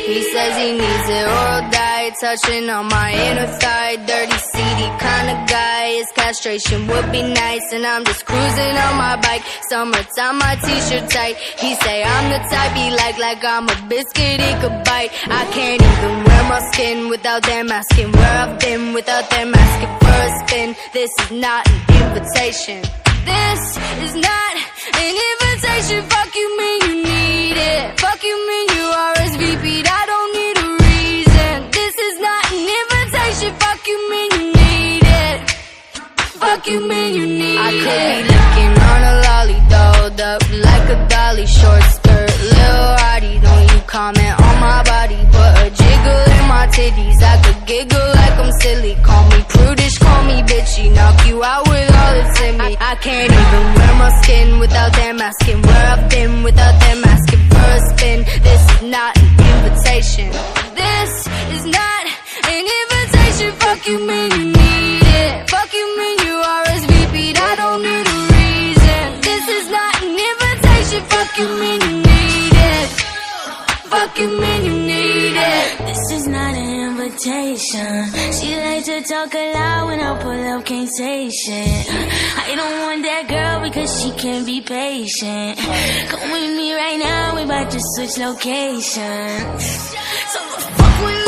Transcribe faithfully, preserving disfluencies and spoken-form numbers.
He says he needs it, oral diet, touching on my inner thigh. Dirty, seedy kind of guy. His castration would be nice, and I'm just cruising on my bike. Summertime, my t-shirt tight. He say I'm the type he like, like I'm a biscuit he could bite. I can't even wear my skin without them asking where I've been, without them asking for a spin. This is not an invitation. This is not an invitation. Fuck you mean you need it. Fuck you mean you R S V P'd. I don't need a reason. This is not an invitation. Fuck you mean you need it. Fuck you mean you need it. I could be looking on a lolly, dolled up like a dolly. Short skirt, Lil Hottie. Don't you comment on my body. Put a jiggle in my titties. I could giggle like I'm silly. Call me prudish, call me bitchy. Knock you out with all that's in me. I can't even wear my skin without them asking where I've been, without them asking for a spin. This is not an invitation. This is not an invitation. Fuck you mean you need it. Fuck you mean you R S V P'd. I don't need a reason. This is not an invitation. Fuck you mean you need it. Fuck you mean you need it. This is not an invitation. She like to talk a lot when I pull up, can't say shit. I don't want that girl because she can't be patient. Come with me right now, we about to switch locations. So fuck with me.